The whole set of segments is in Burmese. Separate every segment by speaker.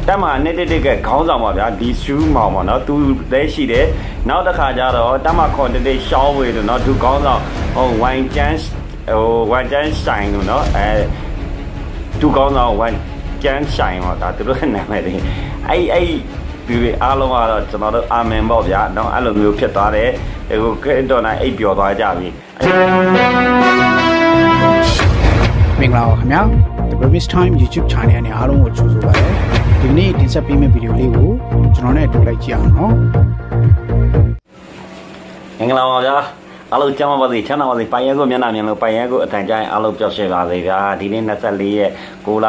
Speaker 1: တက်မှာနေတဲ့ခေါင်းဆောင်ပါဗျာဒီရှူးမောင်ပေါ့နော်သူလည်းရှိတယ်နောက်တစ်ခါကျတော့တက်မှာခေါ်တဲ့ရှောင်းဝေလို့နော်သူခေါင်းဆောင်ဟိုဝိုင်ချန်ဆိုင်လို့နော်သူခေါင်းဆောင်ဝိုင်ချန်ဆိုင်ပေါ့ဒါသူတို့နာမည်တွေအဲ့ဒီအားလုံးကတော့ကျွန်တော်တို့အာမင်ပေါ့ဗျာနော်အဲ့လိုမျိုးဖြစ်သွားတယ်ဟိုကတော့နိုင်အိပ်ပျော်သွားကြပြီ
Speaker 2: မင်္ဂလာပါခင်ဗျာ The Previous Time YouTube Channel နဲ့အားလုံးကိုကြိုဆိုပါရစေဒီနေ့တင်ဆက်ပေးမယ့်ဗီဒီယိုလေးကိုကျွန်တော်နဲ့တူလိုက်ကြည့်အောင်နော်
Speaker 1: မင်္ဂလာပါဗျာအားလုံးကြောင်းပါစေချမ်းသာပါစေပိုင်ရဲကိုမျက်နှာမြင်လို့ပိုင်ရဲကိုအထံကျရင်အားလုံးပျော်ရွှင်ပါစေဗျာဒီနေ့24ရက်6လ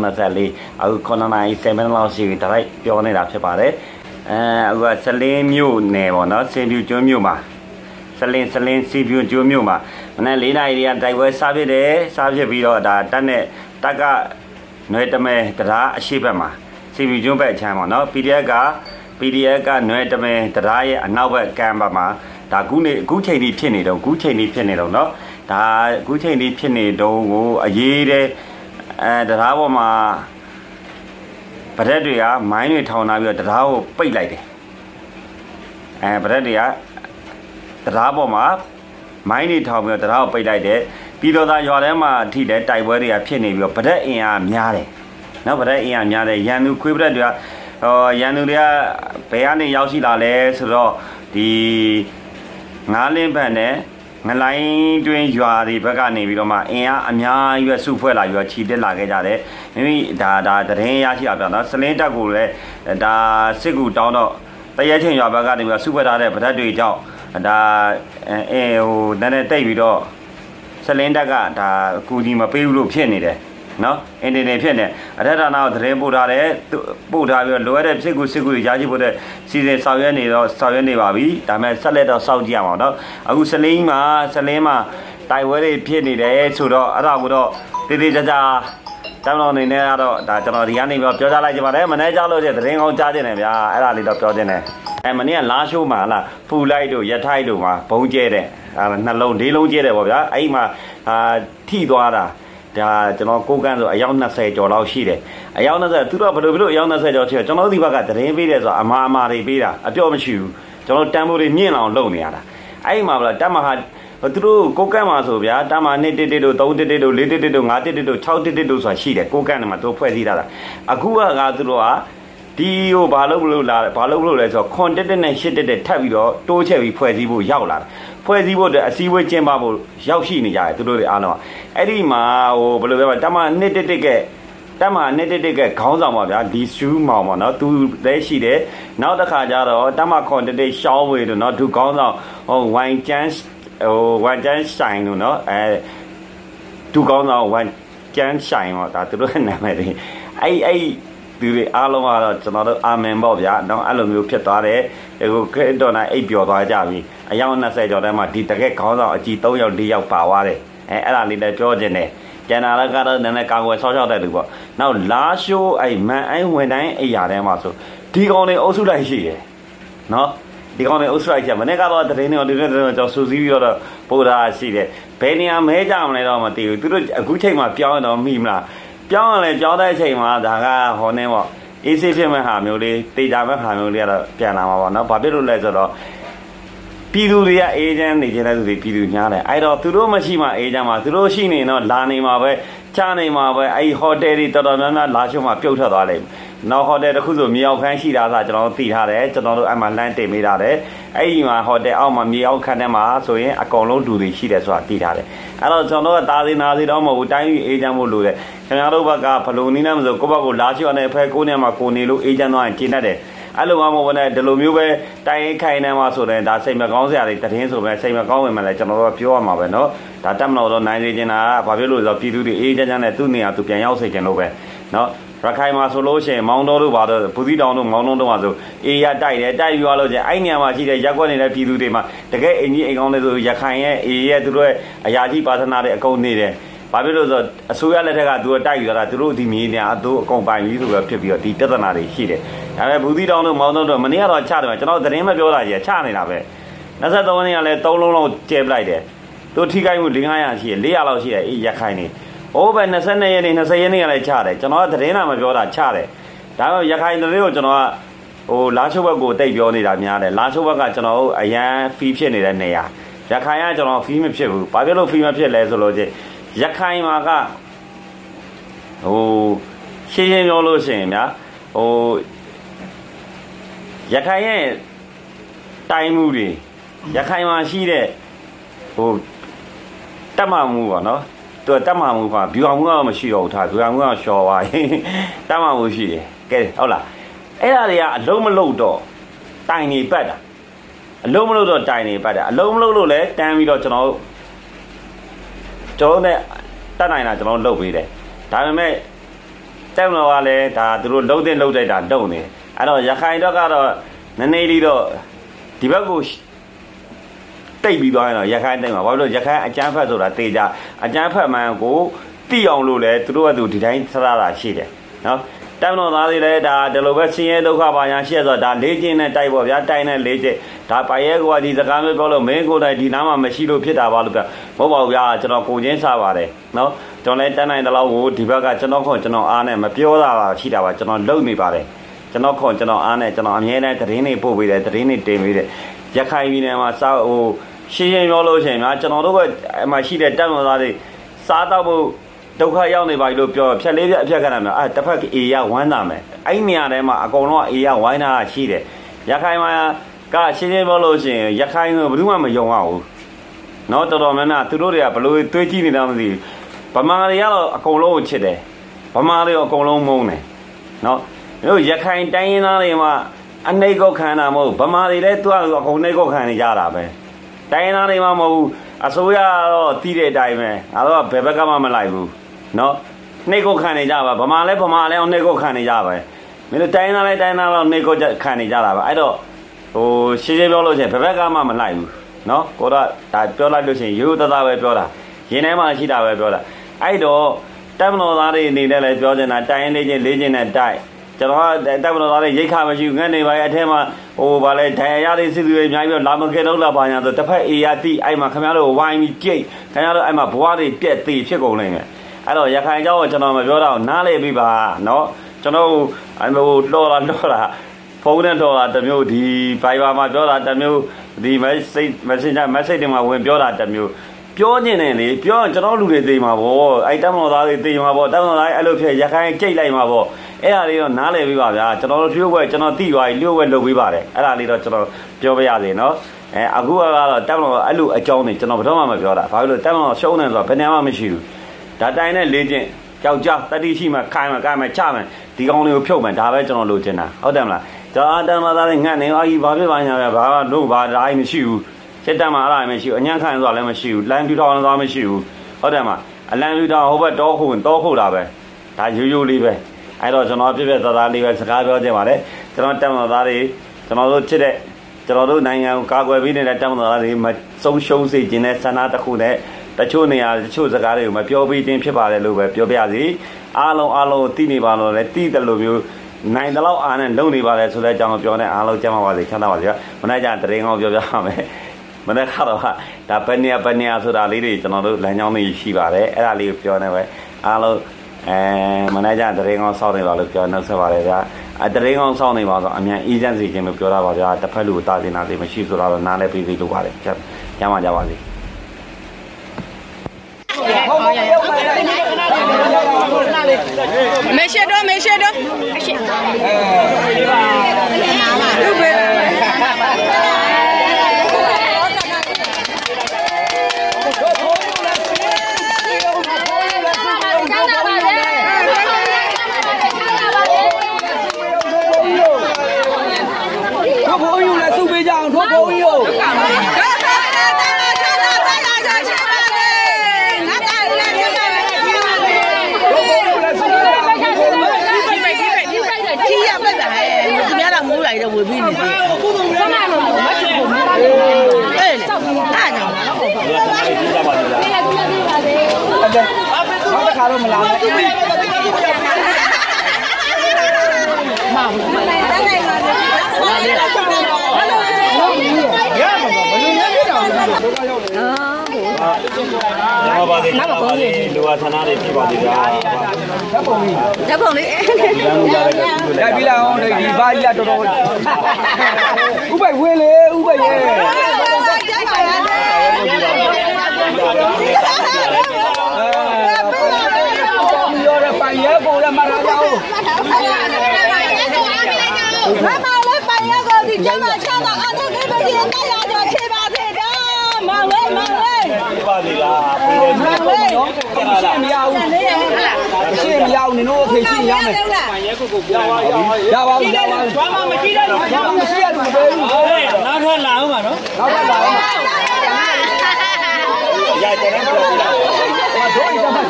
Speaker 1: 2024အခု9နာရီ7လောက်ရှိပြီဒါလိုက်ပြောနေတာဖြစ်ပါတယ်အခုကစလင်းမြို့နယ်ပေါ့နော်စင်ပြူကျွန်းမြို့မှာစလင်းစီပြူကျွန်းမြို့မှာမနေ့4နာရီတည်းကတိုက်ပွဲစားဖြစ်တယ်စားဖြစ်ပြီးတော့ဒါတက်နဲ့တက်ကနွယ်တမဲတရားအရှိဘက်မှာစီပြူကျွန်းဘက်အချမ်းပေါ့နော် PDF ကနွယ်တမဲတရားရဲ့အနောက်ဘက်ကမ်းဘက်မှာဒါအခုချိန်ကြီးဖြစ်နေတော့နော်ဒါအခုချိန်ကြီးဖြစ်နေတော့ကိုအရေးတဲ့တရားပေါ်မှာဗရက်တွေကမိုင်းတွေထောင်လာပြီးတော့တရားကိုပိတ်လိုက်တယ်ဗရက်တွေကတရားပေါ်မှာမိုင်းတွေထောင်ပြီးတော့တရားကိုပိတ်လိုက်တယ်ပြီးတော့ရွာထဲမှာအထိတဲ့တိုက်ပွဲတွေကဖြစ်နေပြီးတော့ဗရက်အင်အားများတယ်နော်ဗရက်အင်အားများတယ်ရန်သူခွေးဗရက်တွေကရန်သူတွေကဘယ်ကနေရောက်ရှိလာလဲဆိုတော့ဒီငါးလင်းဘက်နဲ့ငလိုင်းတွင်းရွာတွေဘက်ကနေပြီးတော့မှအင်အားအများကြီးစုဖွဲ့လာပြီးတော့ခြိတက်လာခဲ့ကြတယ်မိမိဒါတရင်ရရှိတာပြောနော်စလင်းတက်ကိုလည်းဒါစစ်ကူတောင်းတော့တရဲချင်းရွာဘက်ကနေပြီးတော့စုဖွဲ့ထားတဲ့ဗဒတ်တွေကြောင့်ဒါဟိုနည်းနည်းတိတ်ပြီးတော့စလင်းတက်ကဒါအကူကြီးမပေးဘူးလို့ဖြစ်နေတယ်နော်အင်တာနက်ဖြစ်နေအထက်ဌာနကိုသတင်းပို့ထားတယ်ပို့ထားပြီးတော့လိုအပ်တဲ့စစ်ကူတွေရားရှိဖို့တဲ့စီစဉ်ဆောင်ရွက်နေပါပြီဒါပေမဲ့ဆက်လက်တော့စောင့်ကြည့်ရအောင်နော်အခုစလင်းမှာတိုက်ပွဲတွေဖြစ်နေတယ်ဆိုတော့အဲ့ဒါကိုတော့တေးသေးချာတောင်းတော်နေနဲ့ကတော့ဒါကျွန်တော်ဒီကနေပြောကြားလိုက်ကြပါတယ်မနေ့ကြောက်လို့တဲ့သတင်းကောင်းကြားတင်တယ်ဗျာအဲ့ဒါလေးတော့ပြောတင်တယ်မနေ့ကလာရှိုးမှာလားဖူလိုက်တို့ရထိုက်တို့မှာဘုံကျဲတဲ့နှလုံး၄လုံးကျဲတယ်ပေါ့ဗျာအဲ့မှာထိသွားတာဒါကျွန်တော်ကိုကန်းဆိုအယောက်20ကျော်လောက်ရှိတယ်အယောက်20သူတို့ဘယ်လိုအယောက်20ကျော်ရှိတယ်ကျွန်တော်ဒီဘက်ကသတင်းပေးတယ်ဆိုတော့အမာတွေပေးတာအပြော့မရှိဘူးကျွန်တော်တန်ဖိုးတွေမြင့်အောင်လုပ်နေရတာအဲ့မှာဗလားတက်မဟာသူတို့ကိုကန်းမှာဆိုဗျာတက်မ111တို့311တို့411တို့511တို့611တို့ဆိုတာရှိတယ်ကိုကန်းမှာသူဖွဲ့စည်းထားတာအခုကသူတို့ကဒီဟိုဘာလို့လဲဆိုတော့ခွန်တက်နဲ့ရှစ်တက်ထပ်ပြီးတော့တိုးချက်ပြီးဖွဲ့စည်းဖို့ရောက်လာတာဖွဲ့စည်းဖို့အတွက်အစည်းအဝေးကျင်းပဖို့ရောက်ရှိနေကြတယ်သူတို့တွေအားလုံးအဲ့ဒီမှာဟိုဘယ်လိုပြောတမ111ကခေါင်းဆောင်ပါဗျာဒီရှူးမောင်ပေါ့နော်သူလည်းရှိတယ်နောက်တစ်ခါကျတော့တမခွန်တက်ရှောင်းဝေလို့နော်သူခေါင်းဆောင်ဟိုဝိုင်ချန်ဆိုင်လို့နော်သူခေါင်းဆောင်ဝိုင်ချန်ဆိုင်ပေါ့ဒါသူတို့နာမည်တွေအဲ့ဒီတွေအားလုံးကတော့ကျွန်တော်တို့အာမင်ပေါ့ဗျာနော်အဲ့လိုမျိုးဖြစ်သွားတယ်ဟိုကတော့နိုင်အိပ်ပျော်သွားကြပြီအယောက်20ကျော်တန်းမှာဒီတကက်ခေါင်းဆောင်အကြီး3ယောက်4ယောက်ပါသွားတယ်အဲ့ဒါလေးလည်းပြောခြင်းတယ်ကျန်တာလည်းကတော့နည်းနည်းကာကွယ်ဆောက်ရှောက်တဲ့လူပေါ့နောက်လာရှိုးအဲ့မန်အိုင်းဝင်တိုင်းအိယာထဲမှာဆိုဒီကောင်တွေအုပ်စုလိုက်ရှိတယ်နော်ဒီကောင်တွေအုပ်စုလိုက်ရှိမနေ့ကတော့တရင်တွေကျွန်တော်စူးစီးပြီးတော့ပို့တာရှိတယ်ဘယ်နေရာမဲကြမလဲတော့မသိဘူးသူတို့အခုချိန်မှာပြောင်းတော့မိမလားပြောင်းတဲ့အချိန်မှာဒါကဟောနေပေါ့အေးဆေးဖြစ်မဲ့ဟာမျိုးလေးတေချာမဲ့ဟာမျိုးလေးကတော့ပြန်လာမှာပေါ့နော်ဘာဖြစ်လို့လဲဆိုတော့ပြည်သူတွေကအေဂျင့်နေကြတဲ့သူတွေပြည်သူများတယ်အဲ့တော့သူတို့မရှိမှအေဂျင့်မှာသူတို့ရှိနေတော့လာနေမှာပဲချနေမှာပဲအဲ့ဟိုတယ်တွေတော်တော်များများလာရှုံးမှာပြုတ်ထွက်သွားလိမ့်မယ်နောက်ဟိုတယ်တစ်ခုဆိုမြေအောက်ခန်းရှိတာဆိုကျွန်တော်တို့သိထားတယ်ကျွန်တော်တို့အဲ့မှာလမ်းတင်ပေးထားတယ်အဲ့ဒီမှာဟိုတယ်အောက်မှာမြေအောက်ခန်းထဲမှာဆိုရင်အကောင်လုံးလူတွေရှိတယ်ဆိုတာသိထားတယ်အဲ့တော့ကျွန်တော်တို့ကတာစီနာစီတော့မဟုတ်ဘူးတိုင်းပြည်အေဂျင့်ဖို့လိုတယ်ခင်ဗျားတို့ဘက်ကဘလုံနီးနေမဆိုကိုယ့်ဘက်ကိုလာချော်နေဖဲကိုနေမှာကိုနေလို့အေဂျင့်တော့ကျင်းတတ်တယ်အဲ့လိုမှမဟုတ်ဘူးနဲ့ဒီလိုမျိုးပဲတိုင်းခိုင်နေမှာဆိုတဲ့ဒါစိတ်မကောင်းစရာတွေတရင်ဆိုပဲစိတ်မကောင်းဝင်မှလည်းကျွန်တော်တို့ပြောရမှာပဲเนาะဒါတက်မလို့တော့နိုင်နေချင်တာဘာဖြစ်လို့လဲဆိုတော့ပြည်သူတွေအေးချမ်းနဲ့သူ့နေရာသူပြန်ရောက်စေချင်လို့ပဲเนาะရခိုင်မှာဆိုလို့ရှိရင်မောင်းတော်တို့ဘာလို့ဘူးသီးတောင်တို့မောင်းတော်တို့မှာဆိုအေးရတိုက်တယ်တိုက်ရွာလို့ချင်းအဲ့နေရာမှာရှိတဲ့ရက်ွက်နေတဲ့ပြည်သူတွေမှာတကယ်အင်ကြီးအိမ်ကောင်းတွေဆိုရခိုင်ရဲ့အေးရဲ့သူတို့ရဲ့အရာကြီးပါသနာတွေအကုန်နေတယ်ဘာဖြစ်လို့ဆိုအစိုးရလက်ထက်ကသူတို့တိုက်ယူတာသူတို့ဒီမြေနေအတို့အကုန်ပိုင်ပြီးဆိုတော့ဖြစ်ပြီးတော့ဒီပြဿနာတွေရှိတယ်ဒါပေမဲ့ဘူးသီးတောင်တို့မောင်းတော်တို့မနေ့ကတော့ချတယ်ကျွန်တော်သတင်းမပြောတာကြီးချနေတာပဲ23ရက်နေ့ကလည်း3လုံးလောက်ကျဲပလိုက်တယ်သူထိခိုက်မှု500ရှိတယ်400လောက်ရှိတယ်အေးရခိုင်နေဟိုဘယ်22ရက်နေ့20ရက်နေ့ကလည်းချတယ်ကျွန်တော်ကသတင်းလာမပြောတာချတယ်ဒါရခိုင်တွေကိုကျွန်တော်ကလာချိုဘက်ကိုတိတ်ပြောနေတာများတယ်လာချိုဘက်ကကျွန်တော်အရန်ဖီးဖြစ်နေတဲ့နေရာရခိုင်ကကျွန်တော်ဖီးမဖြစ်ဘူးဘာဖြစ်လို့ဖီးမဖြစ်လဲဆိုလို့ချင်းရခိုင်မှာကရှင်းပြောလို့ရှိရင်ဗျာရခိုင်ရဲ့တိုင်းမှုတွေရခိုင်မှာရှိတဲ့တက်မှမှုပေါ့နော်သူတက်မှမှုကဗျူအောင်မှုကတော့မရှိတော့ဘူးထားဗျူအောင်မှုကရှော်သွားရင်တက်မှမှုရှိတယ်ကဲဟုတ်လားအဲ့ဒါတွေကအလုံးမလုံးတော့တိုင်နေပတ်တာအလုံးမလုံးတော့တိုင်နေပတ်တာအလုံးမလုံးလို့လဲတန်းပြီးတော့ကျွန်တော်နဲ့တတ်နိုင်တာကျွန်တော်လုပ်ပေးတယ်ဒါပေမဲ့တက်မလို့ကလည်းဒါသူတို့လုံးတဲ့လုံးတိုက်တာတုံနေအဲ့တော့ရခိုင်တော့ကတော့နည်းနည်းလေးတော့ဒီဘက်ကိုတိတ်ပြီးသွားရင်တော့ရခိုင်တိတ်မှာဘာလို့ရခိုင်အကျန်းဖက်ဆိုတာတေချာအကျန်းဖက်မှန်ကိုတိအောင်လို့လဲသူတို့ကသူဒီတိုင်းဆရာတာရှိတယ်နော်တက်မလို့သားတွေလည်းဒါဒီလိုပဲဆင်းရဲဒုက္ခပါညာရှိရဆိုတော့ဒါလေးချင်းနဲ့တိုက်ပေါ့ဗျာတိုက်နဲ့လေးချင်းဒါပိုင်ရဲကွာဒီစကားမျိုးပြောလို့မင်းကိုယ်တိုင်ဒီနားမှာမရှိလို့ဖြစ်တာပါလို့ပြောမဟုတ်ပါဘူးဗျာကျွန်တော်ကိုချင်းစားပါတယ်နော်ကျွန်တော်လည်းတက်နိုင်တဲ့လောက်ကိုဒီဘက်ကကျွန်တော်အားနဲ့မပြောတာပါရှိတာပါကျွန်တော်လုံနေပါတယ်ကျွန်တော်အားနဲ့ကျွန်တော်အမြဲတမ်းသတင်းတွေပို့ပေးတယ်သတင်းတွေတင်ပေးတယ်ရခိုင်ပြည်နယ်မှာရှင်းပြောလို့ရှိရင်များကျွန်တော်တို့ကအမှရှိတဲ့တက်မလို့သားတွေစားတော့ဖို့ဒုက္ခရောက်နေပါလို့ပြောဖြတ်လေးပြအဖြတ်ခဏများတစ်ဖက်အေရဝမ်းသာမယ်အဲ့နေရာထဲမှာအကုန်လုံးအေရဝိုင်းတာရှိတယ်ရခိုင်မှာကရှင်းပြောလို့ရှိရင်ရခိုင်ကဘယ်သူမှမယုံအောင်ဘူးနော်တော်များများသူတို့တွေကဘလို့တွေးကြည့်နေတာမသိဘူးဗမာတွေကတော့အကုန်လုံးကိုချစ်တယ်ဗမာတွေအကုန်လုံးမုန်းတယ်နော်တို့ရခိုင်တိုင်းရင်းသားတွေမှာအနှိတ်ကောက်ခံတာမဟုတ်ဗမာတွေလည်းသူကအကုန်နှိတ်ကောက်ခံနေကြတာပဲတိုင်းရင်းသားတွေမှာမဟုတ်ဘူးအစိုးရတော့တီးတဲ့အတိုင်းပဲငါတို့ကဘယ်ဘက်ကမှမလိုက်ဘူးနော်နှိတ်ကောက်ခံနေကြပါဗမာလည်းအောင်နှိတ်ကောက်ခံနေကြပါပဲမင်းတို့တိုင်းသားလည်းတိုင်းသားတော့နှိတ်ကောက်ခံနေကြတာပါအဲ့တော့ရှင်းပြောလို့ရှိရင်ဘယ်ဘက်ကမှမလိုက်ဘူးနော်ကိုတော့ဒါပြောလိုက်လို့ရှိရင်ရိုးသားသားပဲပြောတာရင်ထဲမှာရှိတာပဲပြောတာအဲ့တော့တက်မတော်သားတွေအနေနဲ့လည်းပြောနေတာတိုင်းရင်းလေးချင်းနဲ့တိုက်ကျွန်တော်ကတက်မတော်သားတွေရိတ်ခါမရှိဘူးငတ်နေပါရဲ့အထက်မှာဗာလဲဒဏ်ရာရတဲ့စစ်သူတွေအများကြီးလာမကဲတော့လာပါညာဆိုတစ်ဖက်အေရတိအဲ့မှာခင်ဗျားတို့ဝိုင်းပြီးကြိတ်ခင်ဗျားတို့အဲ့မှာဘွားတွေပြက်သေးဖြစ်ကုန်နေတယ်အဲ့တော့ရခိုင်เจ้าကိုကျွန်တော်မပြောတော့နားလေပြီပါနော်ကျွန်တော်တော်လာဖုန်းနဲ့တော်လာတစ်မျိုးဒီ Viber မှာပြောတာတစ်မျိုးဒီ message တွေမှာဝင်ပြောတာတစ်မျိုးပြောနေတယ်လေပြောကျွန်တော်လူတွေသိမှာပေါ့အဲ့တက်မတော်သားတွေသိမှာပေါ့တက်မတော်သားအဲ့လိုဖြစ်ရခိုင်ကြိတ်လိုက်မှာပေါ့အဲ့ဒါလေးတော့နားလည်ပြီးပါဗျာကျွန်တော်တို့လျှို့ဝဲကျွန်တော်တိသွားပြီလျှို့ဝဲလုပ်ပြီးပါတယ်အဲ့ဒါလေးတော့ကျွန်တော်ပြောပြရစေနော်အခုကတော့တက်မတော်အဲ့လိုအကြောင်းတွေကျွန်တော်ဘယ်တော့မှမပြောတာဘာလို့လဲတက်မတော်ရှုံးနေဆိုတော့ဘယ်နေမှမရှိဘူးဒါတိုင်းနဲ့လေးချင်းကြောက်ကြတတိရှိမှခိုင်းမှချမှဒီကောင်းလေးကိုဖြုတ်မှဒါပဲကျွန်တော်လိုချင်တာဟုတ်တယ်မလားကျွန်တော်တက်မတော်သားတွေငတ်နေအာကြီးဘာဖြစ်ပါညာဗျာဘာလို့ဘာဒါမှမရှိဘူးစစ်တပ်မှာအဲ့ဒါမရှိဘူးအညံ့ခံဆိုတာလည်းမရှိဘူးလမ်းပြူထောင်ဆိုတာမရှိဘူးဟုတ်တယ်မလားအလံပြူထောင်ဟိုဘက်တောခုတာပဲဒါရိုးလေးပဲအဲ့တော့ကျွန်တော်ပြပြသားလေးပဲစကားပြောချင်ပါတယ်ကျွန်တော်တက်မတော်သားတွေကျွန်တော်တို့ချစ်တဲ့ကျွန်တော်တို့နိုင်ငံကိုကာကွယ်ပေးနေတဲ့တက်မတော်သားတွေမဆုံးရှုံးစေခြင်းနဲ့ဆန္ဒတစ်ခုနဲ့တချို့နေရာတချို့စကားတွေကိုမပြောပေးခြင်းဖြစ်ပါတယ်လို့ပဲပြောပြစီအားလုံးသိနေပါလို့လည်းသိတယ်လို့မျိုးနိုင်တဲ့လောက်အားနဲ့လုံနေပါတယ်ဆိုတဲ့အကြောင်းကိုပြောနေအားလုံးကြမ်းပါပါစေချမ်းသာပါစေမနေ့ကတရင်ကောင်းပြောပြပါမယ်မနေ့ကတော့ဒါဘယ်နေရာဆိုတာလေးတွေကျွန်တော်တို့လမ်းကြောင်းတွေရှိပါတယ်အဲ့ဒါလေးကိုပြောနေပဲအားလုံးမနေ့ကတရင်ကောင်းစောင့်နေပါလို့ပြောနှုတ်ဆက်ပါတယ်ဗျာတရင်ကောင်းစောင့်နေပါဆိုအမြန်အေးချမ်းစီခြင်းလို့ပြောတာပါဗျာတစ်ဖက်လူတာတင်တာစီမရှိဆိုတော့နားလည်းပြီးပြီလို့ပါတယ်ကျမ်းပါကြပါစေ
Speaker 3: 没学着，
Speaker 4: 脱朋友了，苏北江脱朋友。
Speaker 3: 来的未必你的，什么都没做过，哎，大家。
Speaker 4: 他看到没啦？
Speaker 1: 妈妈。
Speaker 3: 哪个公园？
Speaker 1: 六啊，他那里去吧，这个。
Speaker 3: 这公园。
Speaker 4: 来比啦，我哋二百一多多。500回嚟，500耶。有的半夜过来马上走。
Speaker 3: 妈妈来半夜过的，今晚抢到俺那边的大家就7、8岁的，忙嘞。
Speaker 1: 吧，这个。
Speaker 4: 先不要，你弄可以先要没？要啊！专门没记得，专门写的对。哎，拿出来拿嘛，喏。拿出来拿嘛。呀，这人过来了。我做一下嘛。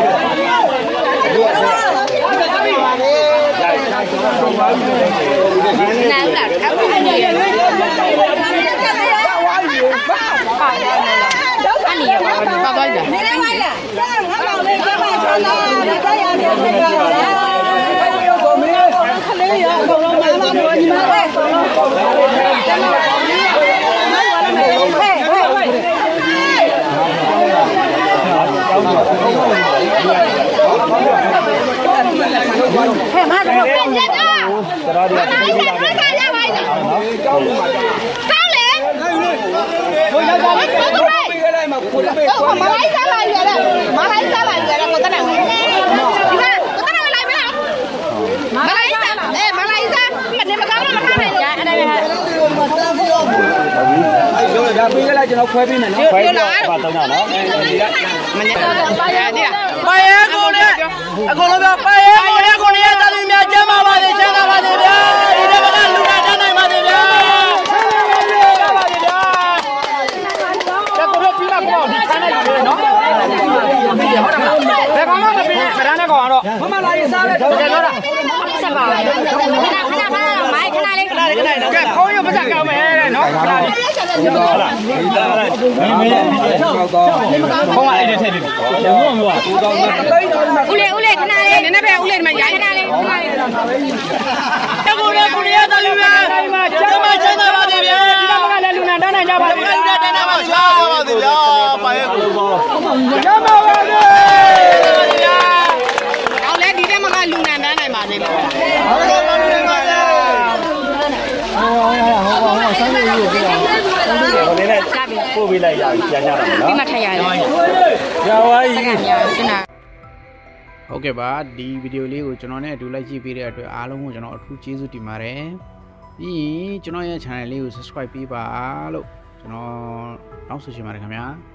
Speaker 3: 难了，看不见你。爸爸的。你来玩了，我老妹给我穿的，你这样子这个。可能有，可能妈妈说你们来，可能。嘿，妈的，别接着，妈妈一下，我看见我一下。好嘞。马来西亚来的，我在那。你看，我在那来没有？马来西亚，马来西亚，你们刚刚看没有？
Speaker 4: 要背个来就拿快递呢，快递把等下呢。
Speaker 5: 八爷过来，阿公老表，八爷过来，咱们面前嘛吧的，前头吧的边，你这个路上站那嘛的边。这过来比那高，你看那有没有？这刚刚那边可让那高了，我们来一三来，这个了。是吧？看朋友不是搞没喏，红啊，一点菜的，乌来看哪里？那边乌来嘛，牙看哪里？这个人不离得路啊，这么真的嘛这边，这么来路上当然叫吧，真的嘛叫嘛这边，八爷路上，这么个的，เอาแล้วดีได้มาลุงนันได้ไหนมาสิลูก
Speaker 1: 我那过回来要加下来了。
Speaker 3: ဒီမှာထိုင်ရတယ်
Speaker 1: 要啊，
Speaker 3: စကားများရှင်းတာ
Speaker 2: ဟုတ်ကဲ့ပါဒီဗီဒီယိုလေးကိုကျွန်တော်နဲ့အတူလိုက်ကြည့်ပေးတဲ့အတွက်အားလုံးကိုကျွန်တော်အထူးကျေးဇူးတင်ပါတယ်ပြီးရင်ကျွန်တော်ရဲ့ channel လေးကို subscribe ပေးပါလို့ကျွန်တော်တောင်းဆိုချင်ပါတယ်ခင်ဗျာ